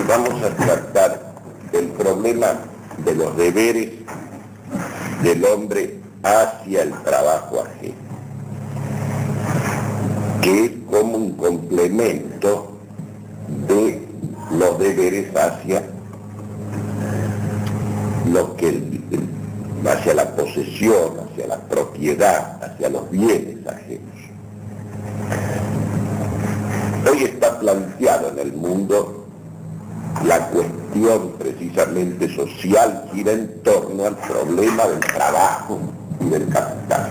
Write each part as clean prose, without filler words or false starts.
vamos a tratar el problema de los deberes del hombre hacia el trabajo ajeno, que es como un complemento de los deberes hacia lo que hacia la posesión, hacia la propiedad, hacia los bienes ajenos. Hoy está planteado en el mundo la cuestión precisamente social, gira en torno al problema del trabajo y del capital.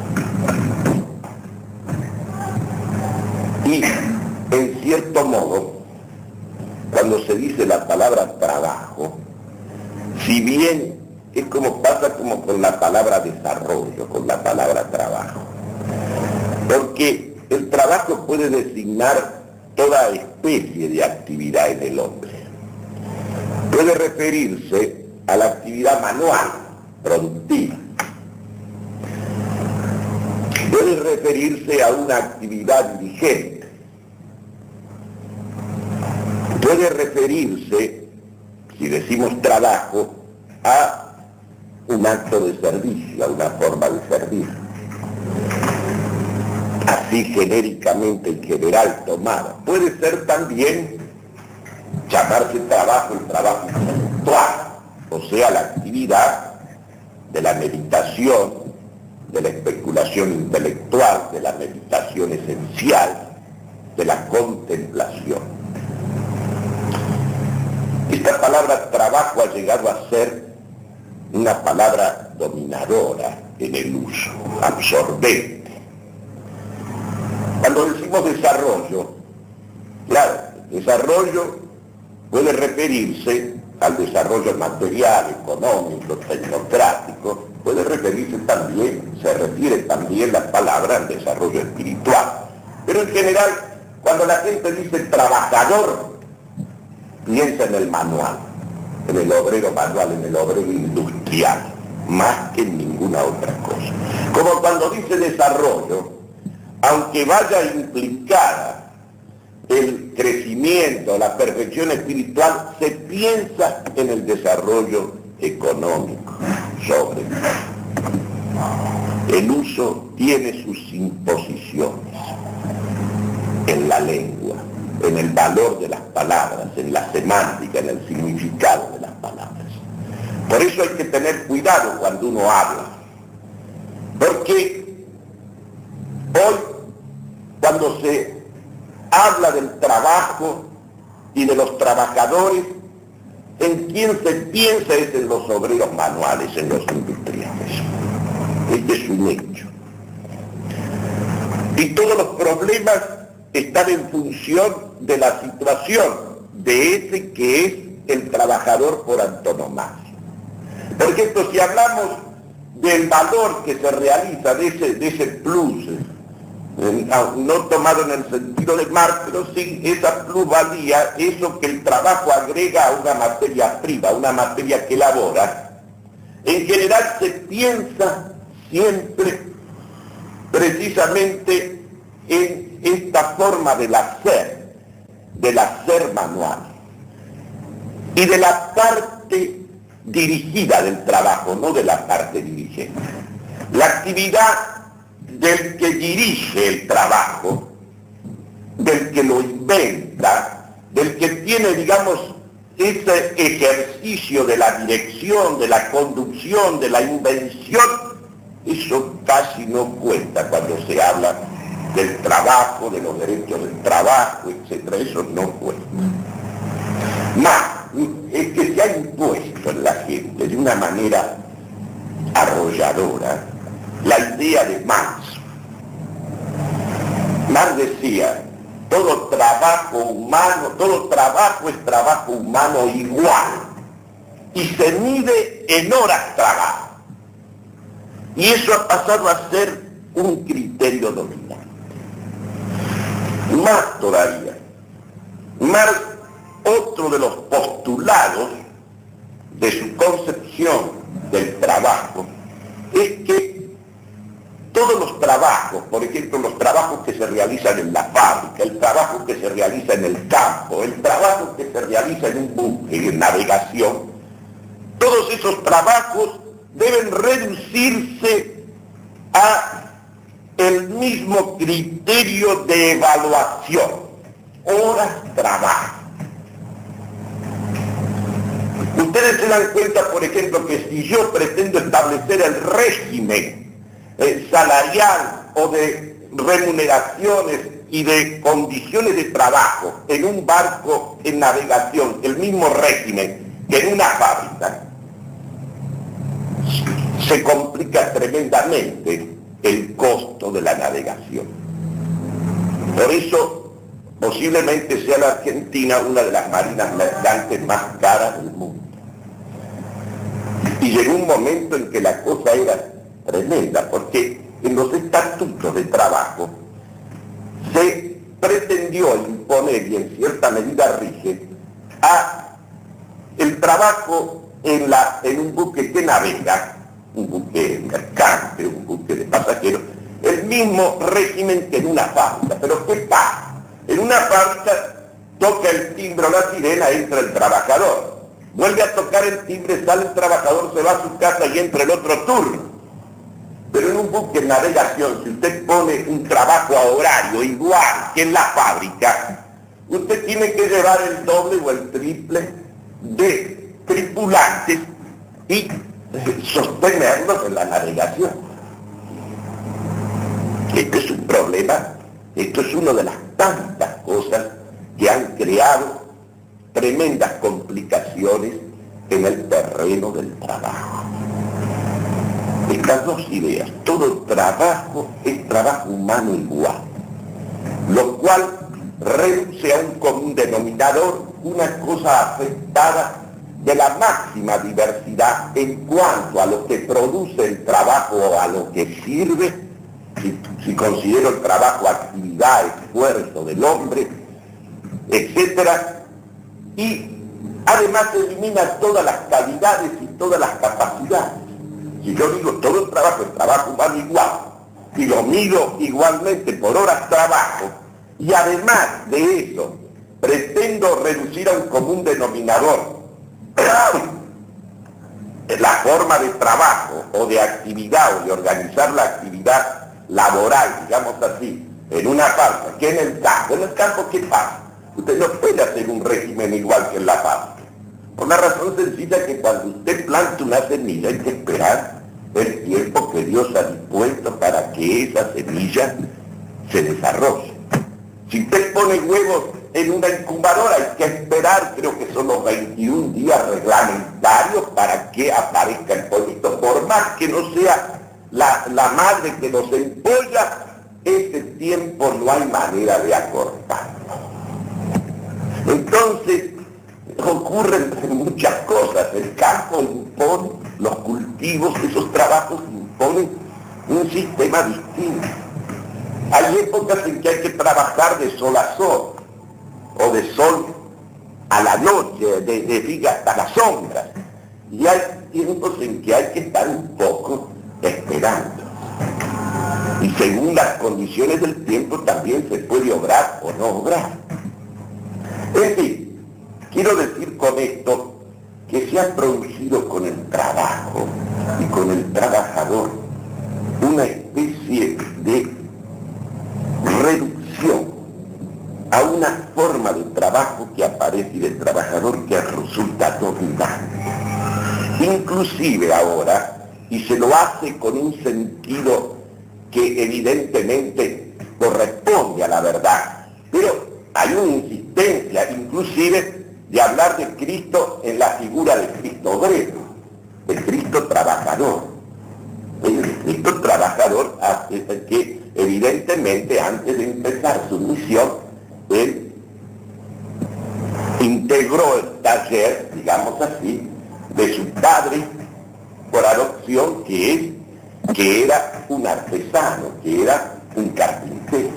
Y en cierto modo, cuando se dice la palabra trabajo, si bien es como pasa como con la palabra desarrollo, con la palabra trabajo, porque el trabajo puede designar toda especie de actividad en el hombre. Puede referirse a la actividad manual, productiva. Puede referirse a una actividad dirigente. Puede referirse, si decimos trabajo, a un acto de servicio, a una forma de servir. Así genéricamente en general tomada. Puede ser también llamarse trabajo el trabajo intelectual, o sea, la actividad de la meditación, de la especulación intelectual, de la meditación esencial, de la contemplación. Esta palabra trabajo ha llegado a ser una palabra dominadora en el uso, absorbente. Cuando decimos desarrollo, claro, desarrollo puede referirse al desarrollo material, económico, tecnocrático, puede referirse también, se refiere también la palabra al desarrollo espiritual. Pero en general, cuando la gente dice trabajador, piensa en el manual, en el obrero manual, en el obrero industrial, más que en ninguna otra cosa. Como cuando dice desarrollo, aunque vaya implicada el crecimiento, la perfección espiritual, se piensa en el desarrollo económico sobre el uso tiene sus imposiciones en la lengua, en el valor de las palabras, en la semántica, en el significado de las palabras. Por eso hay que tener cuidado cuando uno habla, porque hoy, cuando se habla del trabajo y de los trabajadores, en quien se piensa es en los obreros manuales, en los industriales. Este es un hecho. Y todos los problemas están en función de la situación de ese que es el trabajador por antonomasia. Por ejemplo, si hablamos del valor que se realiza de ese plus, no tomado en el sentido de Marx, pero sí esa plusvalía, eso que el trabajo agrega a una materia prima, una materia que elabora, en general se piensa siempre precisamente en esta forma del hacer manual y de la parte dirigida del trabajo, no de la parte dirigente. La actividad del que dirige el trabajo, del que lo inventa, del que tiene, digamos, ese ejercicio de la dirección, de la conducción, de la invención, eso casi no cuenta cuando se habla del trabajo, de los derechos del trabajo, etc. Eso no cuenta. Más, es que se ha impuesto en la gente de una manera arrolladora la idea de Marx. Marx decía, todo trabajo es trabajo humano igual y se mide en horas trabajo. Y eso ha pasado a ser un criterio dominante. Más todavía, Marx, otro de los postulados de su concepción del trabajo es que todos los trabajos, por ejemplo, los trabajos que se realizan en la fábrica, el trabajo que se realiza en el campo, el trabajo que se realiza en un buque, en navegación, todos esos trabajos deben reducirse a el mismo criterio de evaluación, horas trabajo. Ustedes se dan cuenta, por ejemplo, que si yo pretendo establecer el régimen salarial o de remuneraciones y de condiciones de trabajo en un barco en navegación, el mismo régimen que en una fábrica, se complica tremendamente el costo de la navegación. Por eso, posiblemente sea la Argentina una de las marinas mercantes más caras del mundo. Y llegó un momento en que la cosa era tremenda, porque en los estatutos de trabajo se pretendió imponer, y en cierta medida rige, a el trabajo en un buque que navega, un buque mercante, un buque de pasajeros, el mismo régimen que en una fábrica. Pero ¿qué pasa? En una fábrica toca el timbre o la sirena, entra el trabajador. Vuelve a tocar el timbre, sale el trabajador, se va a su casa y entra el otro turno. Pero en un buque en navegación, si usted pone un trabajo a horario igual que en la fábrica, usted tiene que llevar el doble o el triple de tripulantes y sostenerlos en la navegación. Esto es un problema, esto es una de las tantas cosas que han creado tremendas complicaciones en el terreno del trabajo. Estas dos ideas, todo trabajo es trabajo humano igual, lo cual reduce a un común denominador una cosa afectada de la máxima diversidad en cuanto a lo que produce el trabajo o a lo que sirve, si considero el trabajo actividad, esfuerzo del hombre, etcétera, y además elimina todas las calidades y todas las capacidades. Si yo digo todo el trabajo humano igual, y lo mido igualmente por horas trabajo, y además de eso pretendo reducir a un común denominador la forma de trabajo o de actividad o de organizar la actividad laboral, digamos así, en una fábrica que en el campo. En el campo, ¿qué pasa? Usted no puede hacer un régimen igual que en la fábrica. Por una razón sencilla, que cuando usted planta una semilla hay que esperar el tiempo que Dios ha dispuesto para que esa semilla se desarrolle. Si usted pone huevos en una incubadora, hay que esperar, creo que son los 21 días reglamentarios para que aparezca el pollito. Por más que no sea la madre que los empolla, ese tiempo no hay manera de acortarlo. Entonces, ocurren muchas cosas. El campo impone, los cultivos, esos trabajos imponen un sistema distinto. Hay épocas en que hay que trabajar de sol a sol, o de sol a la noche, de día hasta las sombras. Y hay tiempos en que hay que estar un poco esperando. Y según las condiciones del tiempo también se puede obrar o no obrar. Es decir, quiero decir con esto que se ha producido con el trabajo y con el trabajador una especie de reducción a una forma de trabajo que aparece y del trabajador que resulta dominante. Inclusive ahora, y se lo hace con un sentido que evidentemente corresponde a la verdad, pero hay una insistencia inclusive de hablar de Cristo en la figura de Cristo obrero, de Cristo trabajador. El Cristo trabajador hace que evidentemente antes de empezar su misión, él integró el taller, digamos así, de su padre por adopción, que era un artesano, que era un carpintero.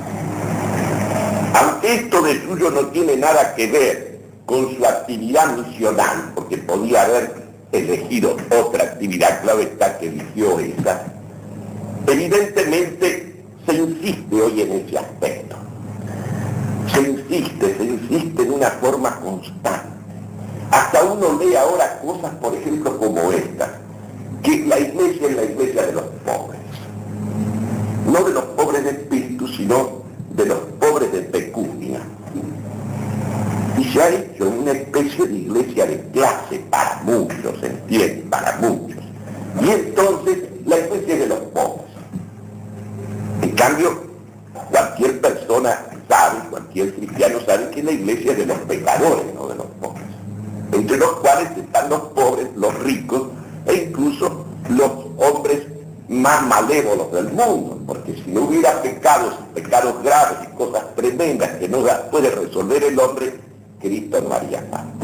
Aunque esto de suyo no tiene nada que ver con su actividad misional, porque podía haber elegido otra actividad, claro está que eligió esa, Evidentemente se insiste hoy en ese aspecto. Se insiste en una forma constante. Hasta uno lee ahora cosas, por ejemplo, como esta, que la iglesia es la iglesia de los pobres. No de los pobres de espíritu, sino de los pobres de pecunia. Y se ha hecho una especie de iglesia de clase para muchos, ¿se entiende? Para muchos. Y entonces la iglesia es de los pobres. En cambio, cualquier persona sabe, cualquier cristiano sabe que la iglesia es de los pecadores, no de los pobres. Entre los cuales están los pobres, los ricos e incluso los hombres más malévolos del mundo, porque si no hubiera pecados graves y cosas tremendas que no las puede resolver el hombre, Cristo no haría falta.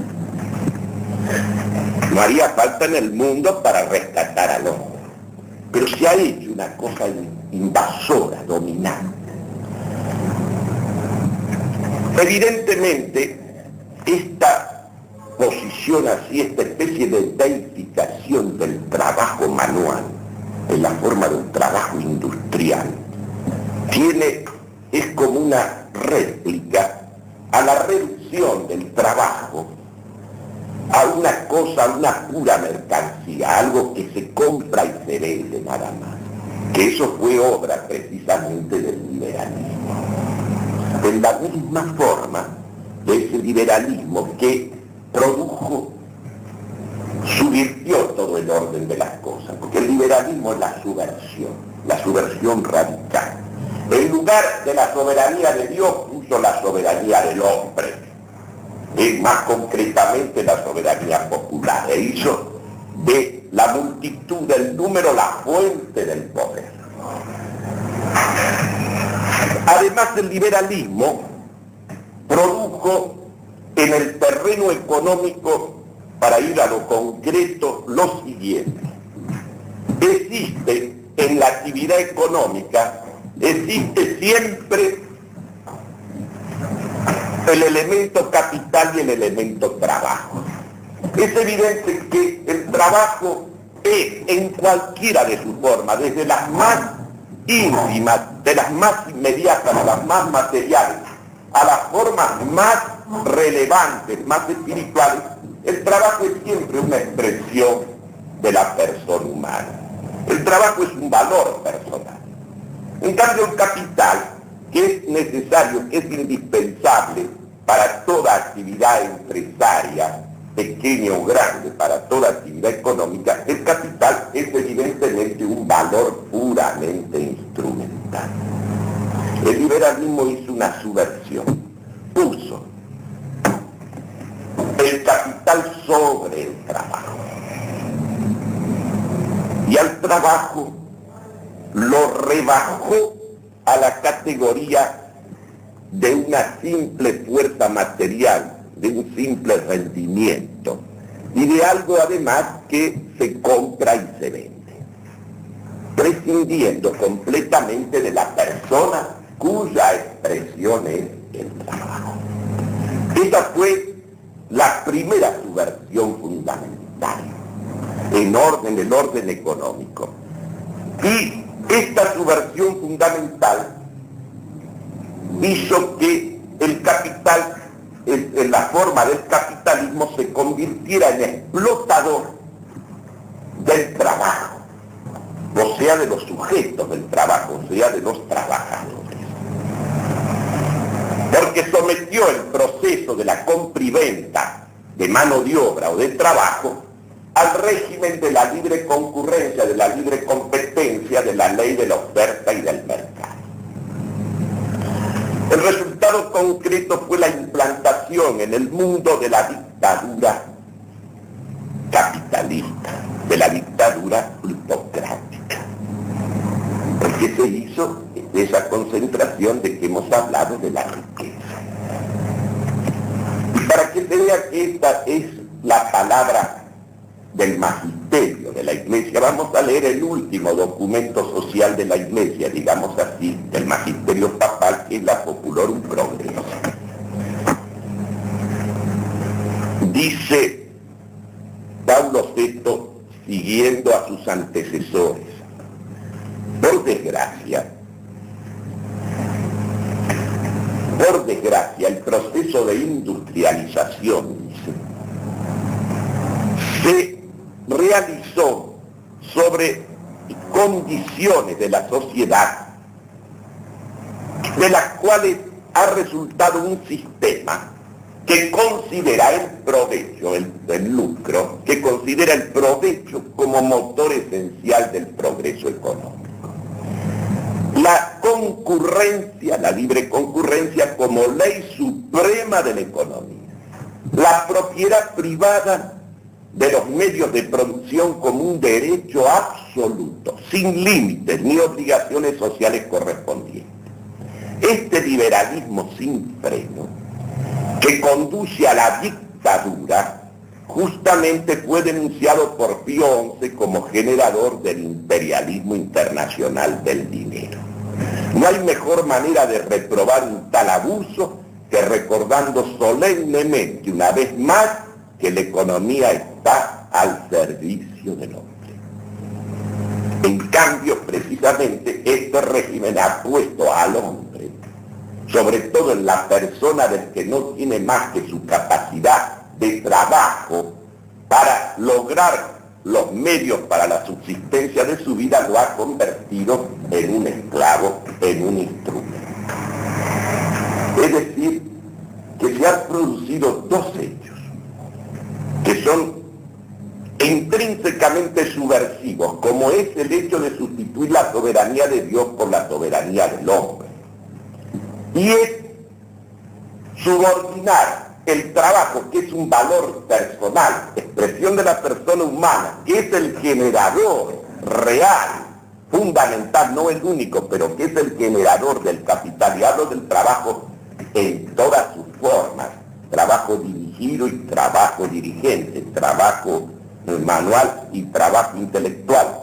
No haría falta en el mundo para rescatar al hombre. Pero se ha hecho una cosa invasora, dominante. Evidentemente, esta posición así, esta especie de deificación del trabajo manual, en la forma de un trabajo industrial, es como una réplica a la reducción del trabajo a una cosa, a una pura mercancía, algo que se compra y se vende nada más. Que eso fue obra precisamente del liberalismo. En la misma forma de ese liberalismo que subvirtió todo el orden de las cosas, porque el liberalismo es la subversión radical. En lugar de la soberanía de Dios puso la soberanía del hombre, y más concretamente la soberanía popular, e hizo de la multitud, del número, la fuente del poder. Además, el liberalismo produjo en el terreno económico, para ir a lo concreto, lo siguiente. Existe en la actividad económica, existe siempre el elemento capital y el elemento trabajo. Es evidente que el trabajo es, en cualquiera de sus formas, desde las más íntimas, de las más inmediatas, a las más materiales, a las formas más relevantes, más espirituales, el trabajo es siempre una expresión de la persona humana. El trabajo es un valor personal. En cambio, el capital, que es necesario, que es indispensable para toda actividad empresaria, pequeña o grande, para toda actividad económica, el capital es evidentemente un valor puramente instrumental. El liberalismo hizo una subversión, puso el capital sobre el trabajo, y al trabajo lo rebajó a la categoría de una simple fuerza material, de un simple rendimiento, y de algo además que se compra y se vende, prescindiendo completamente de la persona cuya expresión es el trabajo. Esa fue la primera subversión fundamental en el orden económico. Y esta subversión fundamental hizo que el capital, en la forma del capitalismo, se convirtiera en explotador del trabajo, o sea, de los sujetos del trabajo, o sea, de los trabajadores. Porque sometió el proceso de la compra y venta de mano de obra o de trabajo al régimen de la libre concurrencia, de la libre competencia, de la ley de la oferta y del mercado. El resultado concreto fue la implantación en el mundo de la dictadura capitalista, de la dictadura plutocrática. Porque se hizo esa concentración de que hemos hablado de la riqueza. Y para que se vea que esta es la palabra del magisterio de la Iglesia, vamos a leer el último documento social de la Iglesia, digamos así, del magisterio papal, que es la Populorum Progresso. Dice Paulo VI, siguiendo a sus antecesores: por por desgracia, el proceso de industrialización se realizó sobre condiciones de la sociedad de las cuales ha resultado un sistema que considera el provecho, el lucro, que considera el provecho como motor esencial del progreso económico. La concurrencia, la libre concurrencia como ley suprema de la economía. La propiedad privada de los medios de producción como un derecho absoluto, sin límites ni obligaciones sociales correspondientes. Este liberalismo sin freno, que conduce a la dictadura, justamente fue denunciado por Pío XI como generador del imperialismo internacional del dinero. No hay mejor manera de reprobar un tal abuso que recordando solemnemente una vez más que la economía está al servicio del hombre. En cambio, precisamente, este régimen ha puesto al hombre, sobre todo en la persona del que no tiene más que su capacidad de trabajo para lograr los medios para la subsistencia de su vida, lo ha convertido en un esclavo, en un instrumento. Es decir, que se han producido dos hechos que son intrínsecamente subversivos, como es el hecho de sustituir la soberanía de Dios por la soberanía del hombre. Y es subordinar el trabajo, que es un valor personal, expresión de la persona humana, que es el generador real, fundamental, no el único, pero que es el generador del capital, y hablo del trabajo en todas sus formas, trabajo dirigido y trabajo dirigente, trabajo manual y trabajo intelectual.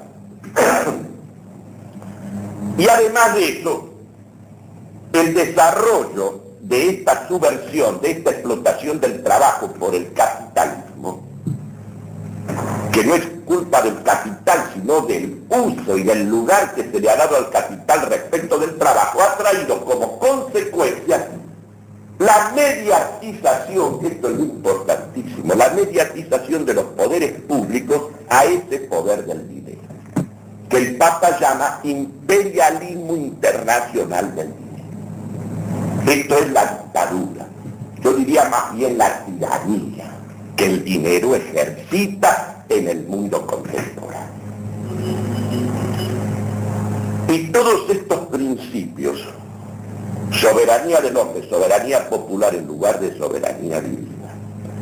Y además de eso, el desarrollo de esta subversión, de esta explotación del trabajo por el capitalismo, que no es culpa del capital, sino del uso y del lugar que se le ha dado al capital respecto del trabajo, ha traído como consecuencia la mediatización, esto es muy importantísimo, la mediatización de los poderes públicos a ese poder del dinero, que el Papa llama imperialismo internacional del dinero. Esto es la dictadura, yo diría más bien la tiranía que el dinero ejercita en el mundo contemporáneo. Y todos estos principios, soberanía del hombre, soberanía popular en lugar de soberanía divina,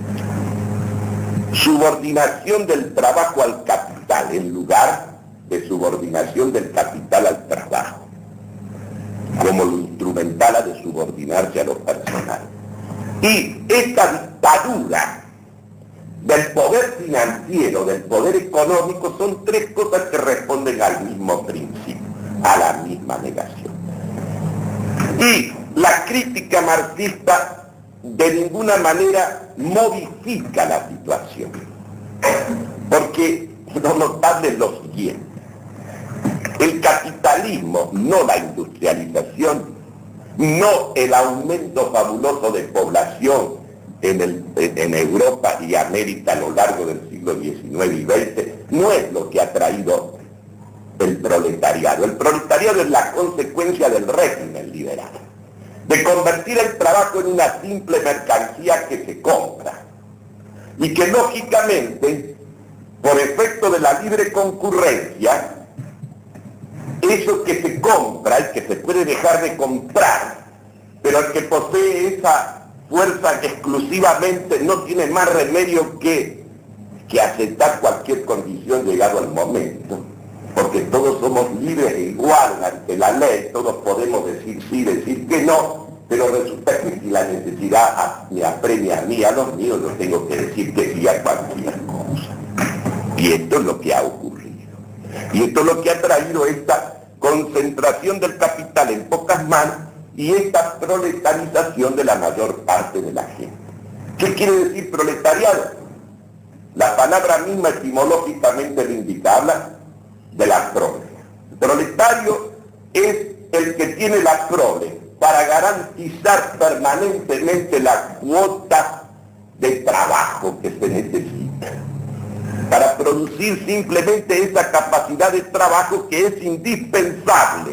subordinación del trabajo al capital en lugar de subordinación del capital al trabajo, como lo instrumental ha de subordinarse a lo personal. Y esta dictadura del poder financiero, del poder económico, son tres cosas que responden al mismo principio, a la misma negación. Y la crítica marxista de ninguna manera modifica la situación, porque no notable lo siguiente: el capitalismo, no la industrialización, no el aumento fabuloso de población en Europa y América a lo largo del siglo XIX y XX, no es lo que ha traído el proletariado. El proletariado es la consecuencia del régimen liberal, de convertir el trabajo en una simple mercancía que se compra, y que lógicamente, por efecto de la libre concurrencia, eso que se compra y que se puede dejar de comprar, pero el que posee esa fuerza exclusivamente no tiene más remedio que aceptar cualquier condición llegado al momento, porque todos somos libres e iguales ante la ley, todos podemos decir sí, decir que no, pero resulta que si la necesidad me apremia a mí, a los míos, yo tengo que decir que sí a cualquier cosa. Y esto es lo que ha ocurrido. Y esto es lo que ha traído esta concentración del capital en pocas manos y esta proletarización de la mayor parte de la gente. ¿Qué quiere decir proletariado? La palabra misma etimológicamente le indica, habla de la prole. Proletario es el que tiene la prole para garantizar permanentemente la cuota de trabajo que se necesita, para producir simplemente esa capacidad de trabajo que es indispensable.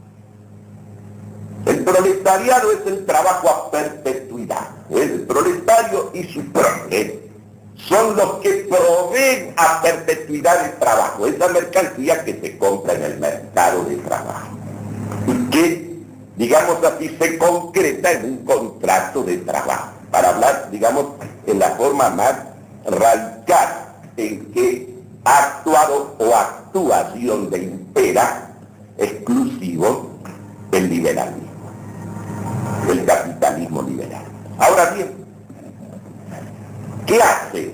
El proletariado es el trabajo a perpetuidad. El proletario y su prole son los que proveen a perpetuidad el trabajo, esa mercancía que se compra en el mercado de trabajo y que, digamos así, se concreta en un contrato de trabajo, para hablar, digamos, en la forma más radical en que ha actuado o actúa así donde impera exclusivo el liberalismo, el capitalismo liberal. Ahora bien, ¿qué hace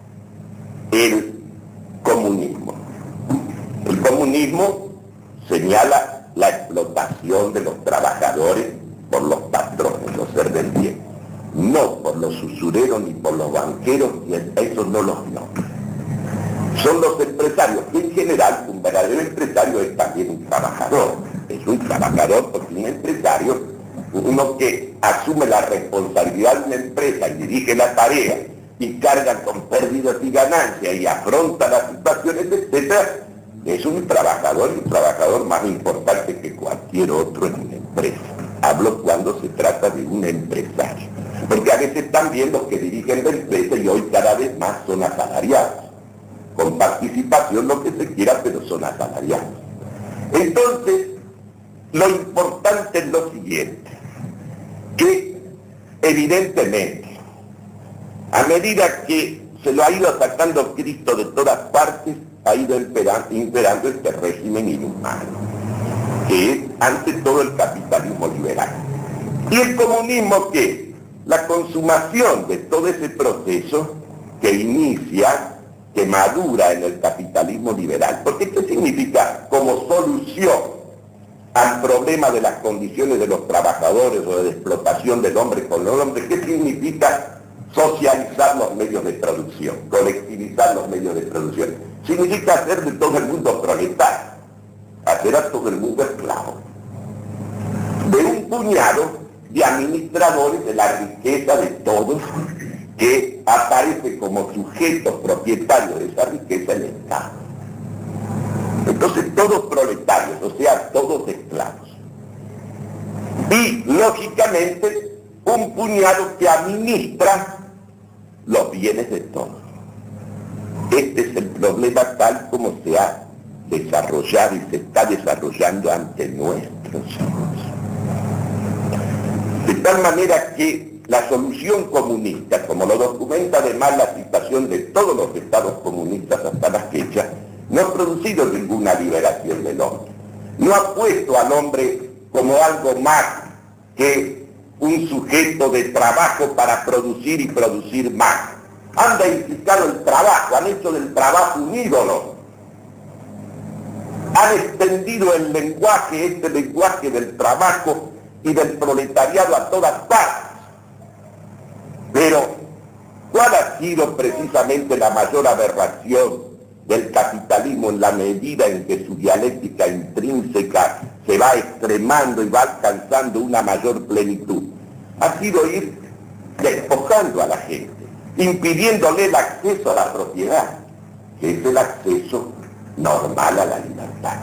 el comunismo? El comunismo señala la explotación de los trabajadores por los patrones, los servidores, no por los usureros ni por los banqueros, y eso no los nombra. Son los empresarios, que en general un verdadero empresario es también un trabajador. Es un trabajador porque un empresario, uno que asume la responsabilidad de una empresa y dirige la tarea y carga con pérdidas y ganancias y afronta las situaciones, etc., es un trabajador más importante que cualquier otro en una empresa. Hablo cuando se trata de un empresario, porque a veces también los que dirigen la empresa, y hoy cada vez más, son asalariados, con participación, lo que se quiera, pero son asalariados. Entonces, lo importante es lo siguiente, que evidentemente, a medida que se lo ha ido sacando Cristo de todas partes, ha ido imperando este régimen inhumano, que es ante todo el capitalismo liberal. Y el comunismo, ¿qué? La consumación de todo ese proceso que inicia, que madura en el capitalismo liberal. Porque ¿qué significa como solución al problema de las condiciones de los trabajadores o de explotación del hombre con el hombre? ¿Qué significa socializar los medios de producción, colectivizar los medios de producción? Significa hacer de todo el mundo proletario, hacer a todo el mundo esclavo, de un puñado de administradores de la riqueza de todos, que aparece como sujeto propietario de esa riqueza el Estado. Entonces todos proletarios, o sea, todos esclavos. Y, lógicamente, un puñado que administra los bienes de todos. Este es el problema tal como se ha desarrollado y se está desarrollando ante nuestros ojos. De tal manera que la solución comunista, como lo documenta además la situación de todos los estados comunistas hasta la fecha, no ha producido ninguna liberación del hombre. No ha puesto al hombre como algo más que un sujeto de trabajo para producir y producir más. Han deificado el trabajo, han hecho del trabajo un ídolo. Han extendido el lenguaje, este lenguaje del trabajo y del proletariado a todas partes. Pero, ¿cuál ha sido precisamente la mayor aberración del capitalismo en la medida en que su dialéctica intrínseca se va extremando y va alcanzando una mayor plenitud? Ha sido ir despojando a la gente, impidiéndole el acceso a la propiedad, que es el acceso normal a la libertad.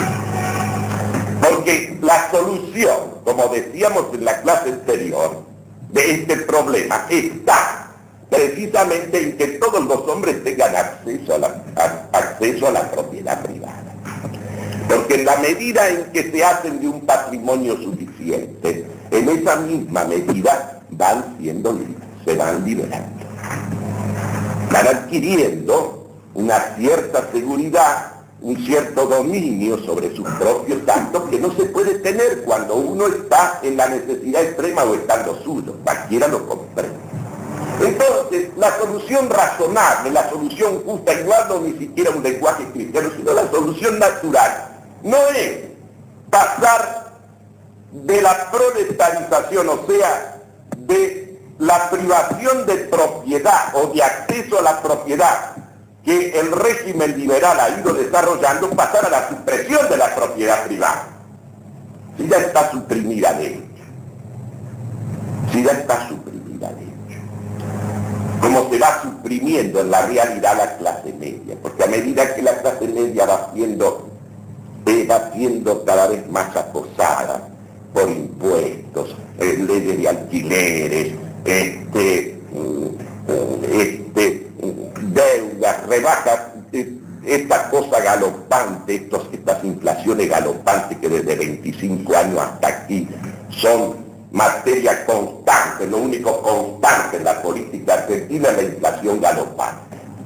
Porque la solución, como decíamos en la clase anterior, de este problema está precisamente en que todos los hombres tengan acceso a la propiedad privada. Porque en la medida en que se hacen de un patrimonio suficiente, en esa misma medida van siendo libres, se van liberando. Van adquiriendo una cierta seguridad, un cierto dominio sobre sus propios actos que no se puede tener cuando uno está en la necesidad extrema o está en lo suyo, cualquiera lo comprende. Entonces, la solución razonable, la solución justa, igual no ni siquiera un lenguaje cristiano, sino la solución natural, no es pasar de la proletarización, o sea, de la privación de propiedad o de acceso a la propiedad que el régimen liberal ha ido desarrollando, pasar a la supresión de la propiedad privada. si ya está suprimida de hecho. Si ya está suprimida de hecho. Como se va suprimiendo en la realidad la clase media, porque a medida que la clase media va siendo cada vez más acosada por impuestos, leyes de alquileres, deudas, rebajas, esta cosa galopante, estas inflaciones galopantes que desde 25 años hasta aquí son materia constante, lo único constante en la política argentina es la inflación galopante.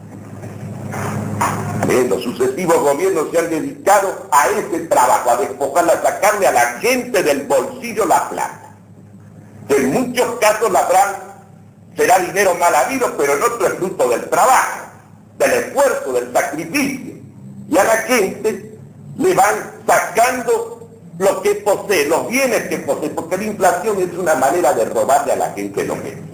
Los sucesivos gobiernos se han dedicado a ese trabajo, a despojarla, a sacarle a la gente del bolsillo la plata. En muchos casos será dinero mal habido, pero en otro es fruto del trabajo, del esfuerzo, del sacrificio. Y a la gente le van sacando lo que posee, los bienes que posee, porque la inflación es una manera de robarle a la gente lo que tiene.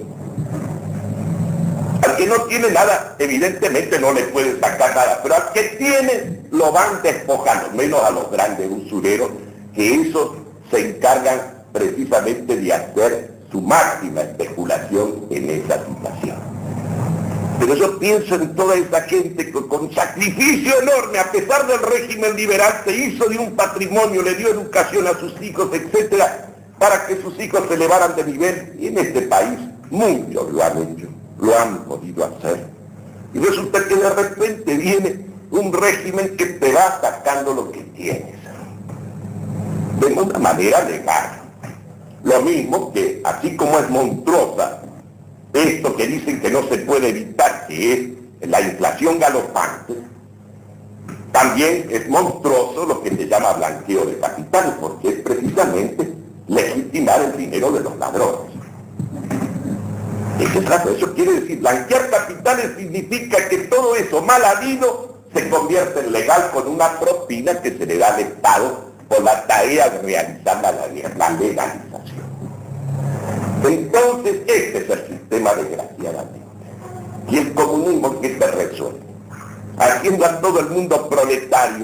Al que no tiene nada, evidentemente no le pueden sacar nada, pero al que tiene lo van despojando, menos a los grandes usureros, que esos se encargan precisamente de hacer su máxima especulación en esa situación. Pero yo pienso en toda esa gente que con sacrificio enorme, a pesar del régimen liberal, se hizo de un patrimonio, le dio educación a sus hijos, etcétera, para que sus hijos se elevaran de nivel, y en este país muchos lo han hecho, lo han podido hacer. Y resulta que de repente viene un régimen que te va sacando lo que tienes, de una manera legal. Lo mismo que, así como es monstruosa esto que dicen que no se puede evitar, que es la inflación galopante, también es monstruoso lo que se llama blanqueo de capitales, porque es precisamente legitimar el dinero de los ladrones. Eso quiere decir, blanquear capitales significa que todo eso mal habido se convierte en legal con una propina que se le da al Estado por la tarea de realizar la legalización. Entonces, este es el sistema, desgraciadamente. Y el comunismo que se resuelve, haciendo a todo el mundo proletario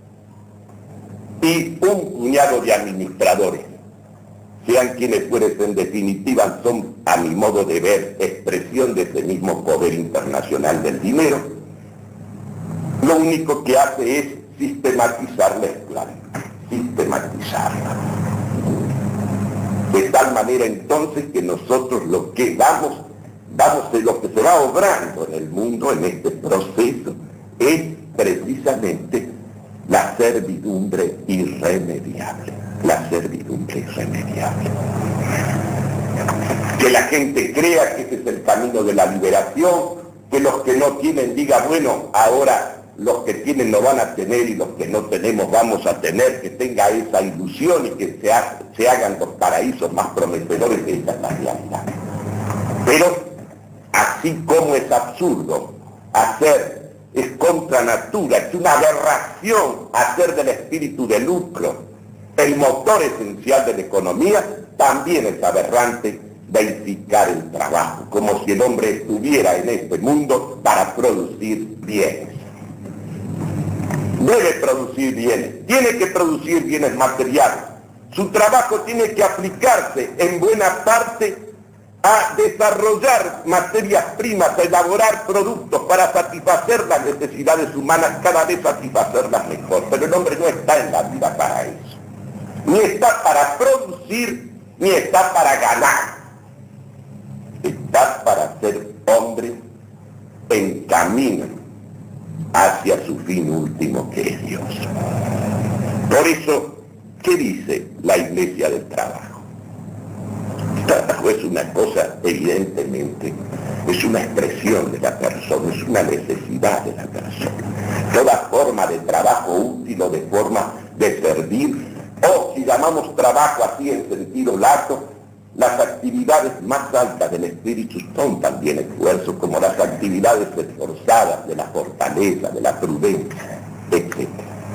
y un puñado de administradores, sean quienes fueren, en definitiva son, a mi modo de ver, expresión de ese mismo poder internacional del dinero, lo único que hace es sistematizar la esclavitud, sistematizarla. De tal manera entonces que nosotros lo que vamos de lo que se va obrando en el mundo, en este proceso, es precisamente la servidumbre irremediable. La servidumbre irremediable. Que la gente crea que ese es el camino de la liberación, que los que no tienen digan, bueno, ahora los que tienen no van a tener y los que no tenemos vamos a tener, que tenga esa ilusión y que se hagan los paraísos más prometedores, que esa es la realidad. Pero así como es absurdo hacer, es contra natura, es una aberración hacer del espíritu de lucro el motor esencial de la economía, también es aberrante deificar el trabajo, como si el hombre estuviera en este mundo para producir bienes. Debe producir bienes, tiene que producir bienes materiales. Su trabajo tiene que aplicarse en buena parte a desarrollar materias primas, a elaborar productos para satisfacer las necesidades humanas, cada vez satisfacerlas mejor. Pero el hombre no está en la vida para eso. Ni está para producir, ni está para ganar. Está para ser hombre en camino hacia su fin último, que es Dios. Por eso, ¿qué dice la Iglesia del Trabajo? El trabajo es una cosa, evidentemente, es una expresión de la persona, es una necesidad de la persona. Toda forma de trabajo útil o de forma de servir, o si llamamos trabajo así en sentido lato, las actividades más altas del espíritu son también esfuerzos, como las actividades esforzadas de la fortaleza, de la prudencia, etc.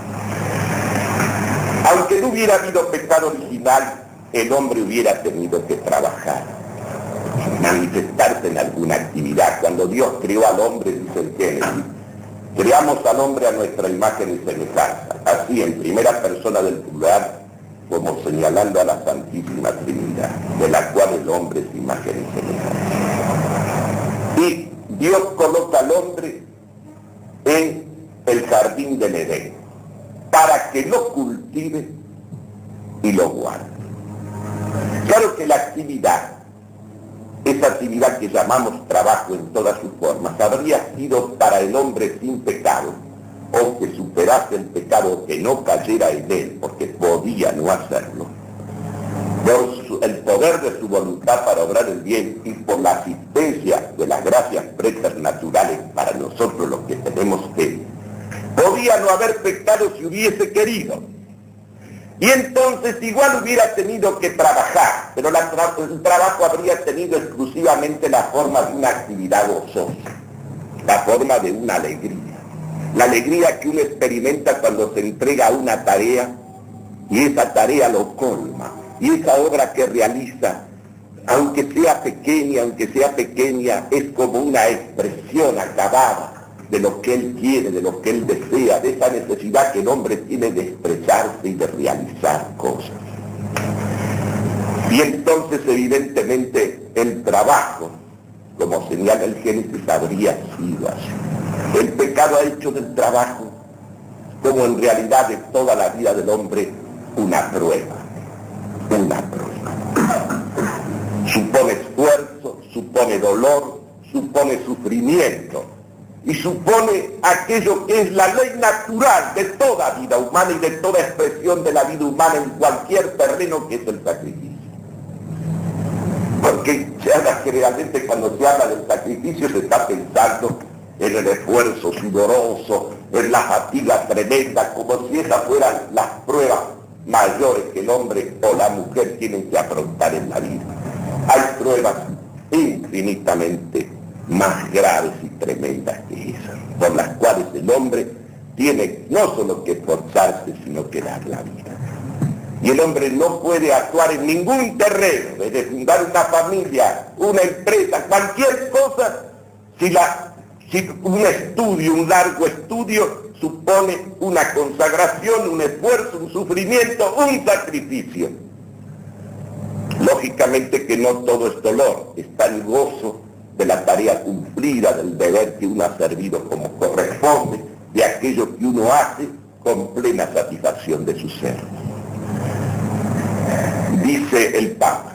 Aunque no hubiera habido pecado original, el hombre hubiera tenido que trabajar, manifestarse en alguna actividad. Cuando Dios creó al hombre, dice el Génesis, creamos al hombre a nuestra imagen y semejanza. Así, en primera persona del plural, como señalando a la Santísima Trinidad, de la cual el hombre es imagen y semejanza. Y Dios coloca al hombre en el jardín del Edén, para que lo cultive y lo guarde. Claro que la actividad, esa actividad que llamamos trabajo en todas sus formas, habría sido para el hombre sin pecado, o que superase el pecado, que no cayera en él, porque podía no hacerlo, por el poder de su voluntad para obrar el bien y por la asistencia de las gracias preternaturales para nosotros los que tenemos fe, podía no haber pecado si hubiese querido. Y entonces igual hubiera tenido que trabajar, pero el trabajo habría tenido exclusivamente la forma de una actividad gozosa, la forma de una alegría. La alegría que uno experimenta cuando se entrega a una tarea y esa tarea lo colma. Y esa obra que realiza, aunque sea pequeña, es como una expresión acabada de lo que él quiere, de lo que él desea, de esa necesidad que el hombre tiene de expresarse y de realizar cosas. Y entonces, evidentemente, el trabajo, como señala el Génesis, habría sido así. El pecado ha hecho del trabajo, como en realidad de toda la vida del hombre, una prueba. Supone esfuerzo, supone dolor, supone sufrimiento y supone aquello que es la ley natural de toda vida humana y de toda expresión de la vida humana en cualquier terreno, que es el sacrificio. Porque generalmente cuando se habla del sacrificio se está pensando en el esfuerzo sudoroso, en la fatiga tremenda, como si esas fueran las pruebas mayores que el hombre o la mujer tienen que afrontar en la vida. Hay pruebas infinitamente más graves y tremendas que esas, por las cuales el hombre tiene no solo que esforzarse, sino que dar la vida. Y el hombre no puede actuar en ningún terreno, desde fundar una familia, una empresa, cualquier cosa, si un estudio, un largo estudio, supone una consagración, un esfuerzo, un sufrimiento, un sacrificio. Lógicamente que no todo es dolor, está el gozo de la tarea cumplida, del deber que uno ha servido como corresponde, de aquello que uno hace con plena satisfacción de su ser. Dice el Papa: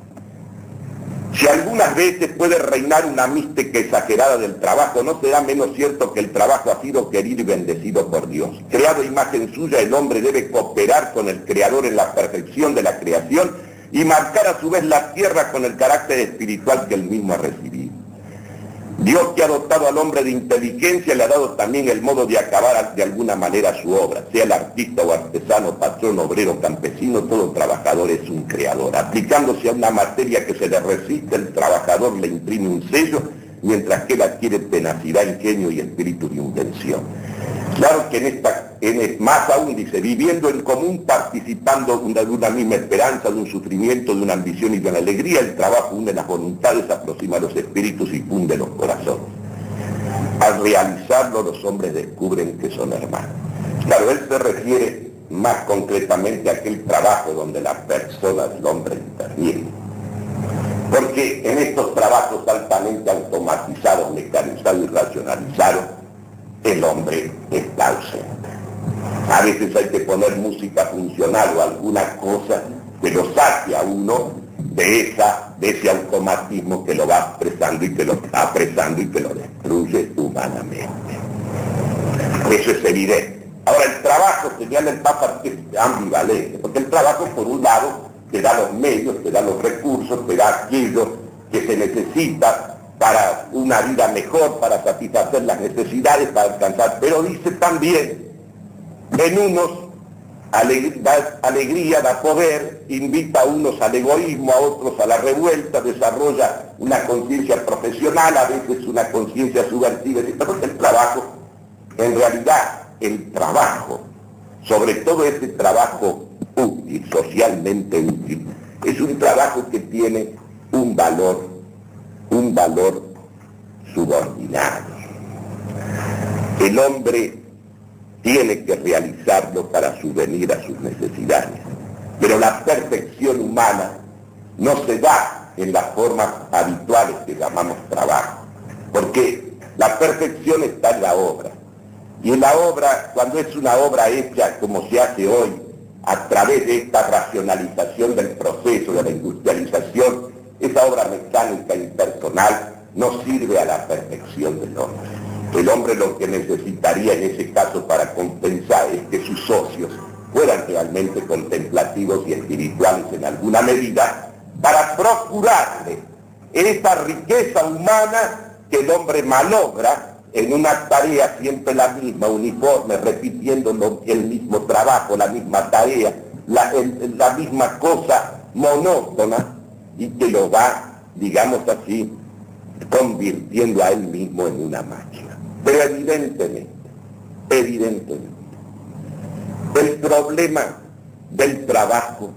si algunas veces puede reinar una mística exagerada del trabajo, no será menos cierto que el trabajo ha sido querido y bendecido por Dios. Creado a imagen suya, el hombre debe cooperar con el Creador en la perfección de la creación y marcar a su vez la tierra con el carácter espiritual que él mismo ha recibido. Dios, que ha dotado al hombre de inteligencia, le ha dado también el modo de acabar de alguna manera su obra. Sea el artista o artesano, patrón, obrero, campesino, todo trabajador es un creador. Aplicándose a una materia que se le resiste, el trabajador le imprime un sello, mientras que él adquiere tenacidad, ingenio y espíritu de invención. Claro que más aún dice, viviendo en común, participando de una misma esperanza, de un sufrimiento, de una ambición y de una alegría, el trabajo une las voluntades, aproxima los espíritus y funde los corazones. Al realizarlo, los hombres descubren que son hermanos. Claro, él se refiere más concretamente a aquel trabajo donde la persona del hombre interviene. Porque en estos trabajos altamente automatizados, mecanizados y racionalizados, el hombre está ausente. A veces hay que poner música funcional o alguna cosa que lo saque a uno de ese automatismo que lo va apresando y que lo está apresando y que lo destruye humanamente. Eso es evidente. Ahora, el trabajo, señala el Papa, que es ambivalente, porque el trabajo, por un lado, te da los medios, te da los recursos, te da aquello que se necesita para una vida mejor, para satisfacer las necesidades, para alcanzar, pero dice también, en unos da alegría, da poder, invita a unos al egoísmo, a otros a la revuelta, desarrolla una conciencia profesional, a veces una conciencia subversiva, pero el trabajo, en realidad, el trabajo, sobre todo ese trabajo útil, socialmente útil, es un trabajo que tiene un valor subordinado. El hombre tiene que realizarlo para subvenir a sus necesidades. Pero la perfección humana no se da en las formas habituales que llamamos trabajo, porque la perfección está en la obra. Y en la obra, cuando es una obra hecha como se hace hoy, a través de esta racionalización del proceso, de la industrialización, esa obra mecánica impersonal no sirve a la perfección del hombre. El hombre lo que necesitaría en ese caso para compensar es que sus socios fueran realmente contemplativos y espirituales en alguna medida, para procurarle esa riqueza humana que el hombre malogra en una tarea siempre la misma, uniforme, repitiendo el mismo trabajo, la misma tarea, la misma cosa monótona, y que lo va, digamos así, convirtiendo a él mismo en una máquina. Pero evidentemente, el problema del trabajo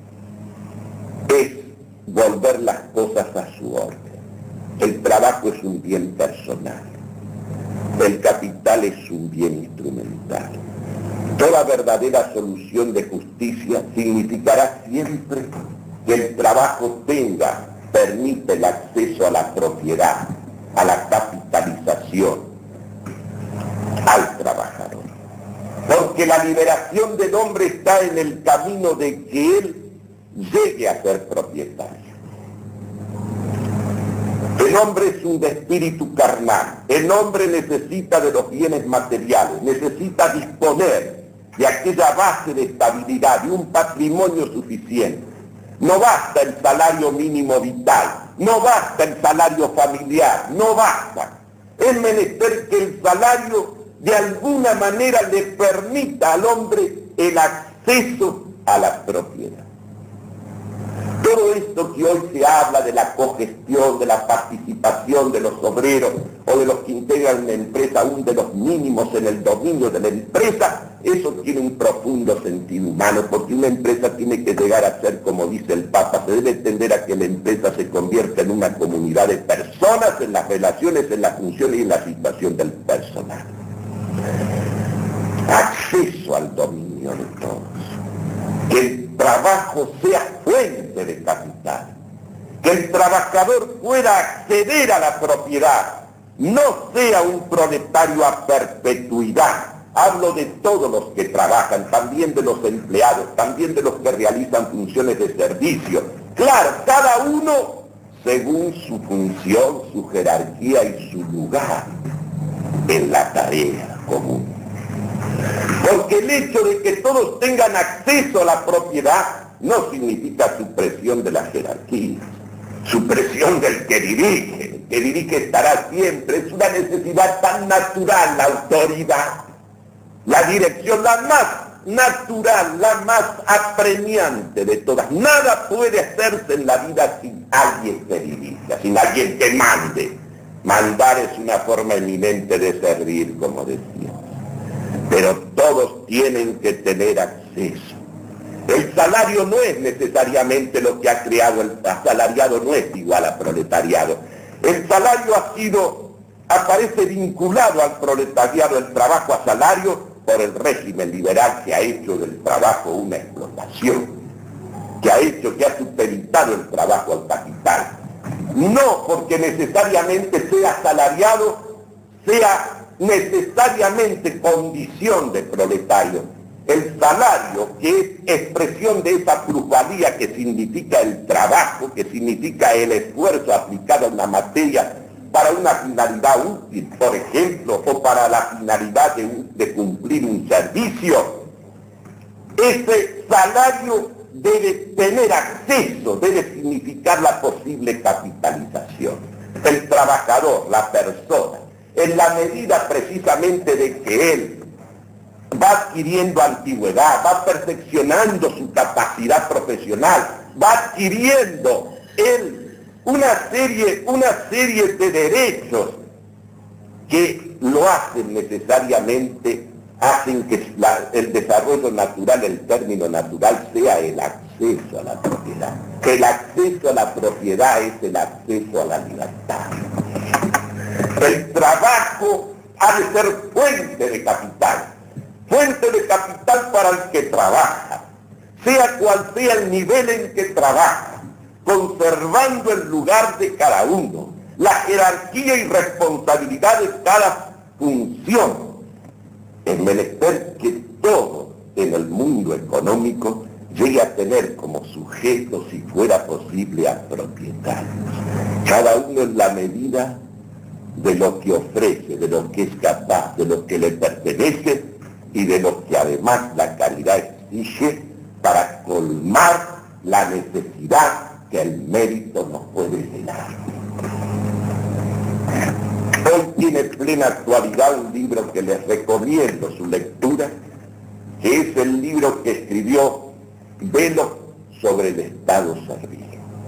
es volver las cosas a su orden. El trabajo es un bien personal. El capital es un bien instrumental. Toda verdadera solución de justicia significará siempre que el trabajo permite el acceso a la propiedad, a la capitalización, al trabajador. Porque la liberación del hombre está en el camino de que él llegue a ser propietario. El hombre es un espíritu carnal. El hombre necesita de los bienes materiales, necesita disponer de aquella base de estabilidad, de un patrimonio suficiente. No basta el salario mínimo vital, no basta el salario familiar, no basta. Es menester que el salario de alguna manera le permita al hombre el acceso a la propiedad. Todo esto que hoy se habla de la cogestión, de la participación de los obreros o de los que integran una empresa, aún de los mínimos en el dominio de la empresa, eso tiene un profundo sentido humano, porque una empresa tiene que llegar a ser, como dice el Papa, se debe tender a que la empresa se convierta en una comunidad de personas, en las relaciones, en las funciones y en la situación del personal. Acceso al dominio de todos. Que el trabajo sea fuente de capital, que el trabajador pueda acceder a la propiedad, no sea un proletario a perpetuidad. Hablo de todos los que trabajan, también de los empleados, también de los que realizan funciones de servicio. Claro, cada uno según su función, su jerarquía y su lugar en la tarea común. Porque el hecho de que todos tengan acceso a la propiedad no significa supresión de la jerarquía, supresión del que dirige. El que dirige estará siempre, es una necesidad tan natural la autoridad, la dirección, la más natural, la más apremiante de todas. Nada puede hacerse en la vida sin alguien que dirija, sin alguien que mande. Mandar es una forma eminente de servir, como decía. Pero todos tienen que tener acceso. El salario no es necesariamente lo que ha creado el asalariado, no es igual a proletariado. El salario aparece vinculado al proletariado, el trabajo a salario, por el régimen liberal que ha hecho del trabajo una explotación, que ha supeditado el trabajo al capital. No porque necesariamente sea asalariado, sea necesariamente condición de proletario. El salario, que es expresión de esa plusvalía que significa el trabajo, que significa el esfuerzo aplicado a una materia para una finalidad útil, por ejemplo, o para la finalidad de cumplir un servicio, ese salario debe tener acceso, debe significar la posible capitalización. El trabajador, la persona, en la medida precisamente de que él va adquiriendo antigüedad, va perfeccionando su capacidad profesional, va adquiriendo él una serie de derechos que lo hacen necesariamente, hacen que el desarrollo natural, el término natural, sea el acceso a la propiedad. El acceso a la propiedad es el acceso a la libertad. El trabajo ha de ser fuente de capital para el que trabaja. sea cual sea el nivel en que trabaja, conservando el lugar de cada uno, la jerarquía y responsabilidad de cada función. Es menester que todo en el mundo económico llegue a tener como sujeto, si fuera posible, a propietarios. Cada uno en la medida de lo que ofrece, de lo que es capaz, de lo que le pertenece y de lo que además la caridad exige para colmar la necesidad que el mérito nos puede llenar. Hoy tiene plena actualidad un libro que les recomiendo su lectura, que es el libro que escribió Velo sobre el Estado servil.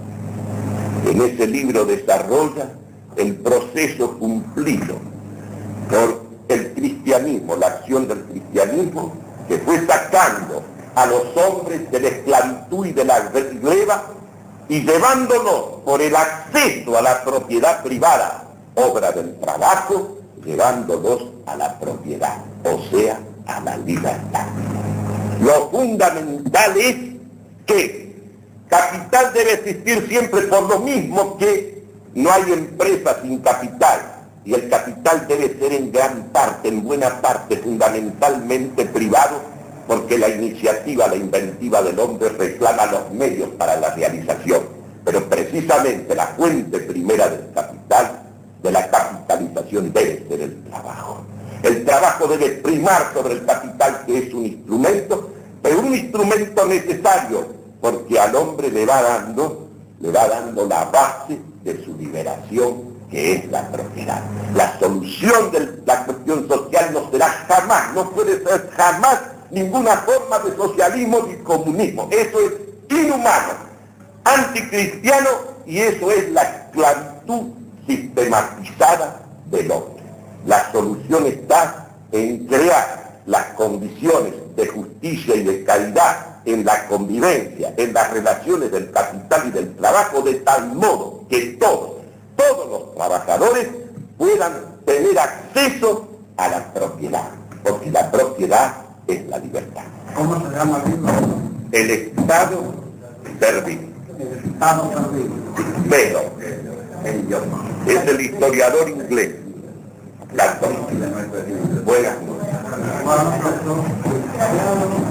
En ese libro desarrolla el proceso cumplido por el cristianismo, la acción del cristianismo, que fue sacando a los hombres de la esclavitud y de la leva y llevándolos por el acceso a la propiedad privada, obra del trabajo, llevándolos a la propiedad, o sea, a la libertad. Lo fundamental es que capital debe existir siempre, por lo mismo que no hay empresa sin capital, y el capital debe ser en gran parte, en buena parte, fundamentalmente privado, porque la iniciativa, la inventiva del hombre reclama los medios para la realización. Pero precisamente la fuente primera del capital, de la capitalización, debe ser el trabajo. El trabajo debe primar sobre el capital, que es un instrumento, pero un instrumento necesario, porque al hombre le va dando la base de su liberación, que es la propiedad. La solución de la cuestión social no será jamás, no puede ser jamás ninguna forma de socialismo ni comunismo. Eso es inhumano, anticristiano, y eso es la esclavitud sistematizada del hombre. La solución está en crear las condiciones de justicia y de caridad en la convivencia, en las relaciones del capital y del trabajo, de tal modo que todos los trabajadores puedan tener acceso a la propiedad, porque la propiedad es la libertad. ¿Cómo se llama el libro? El Estado servil. El Estado servil. Pero es el historiador inglés. Buenas noches. Bueno,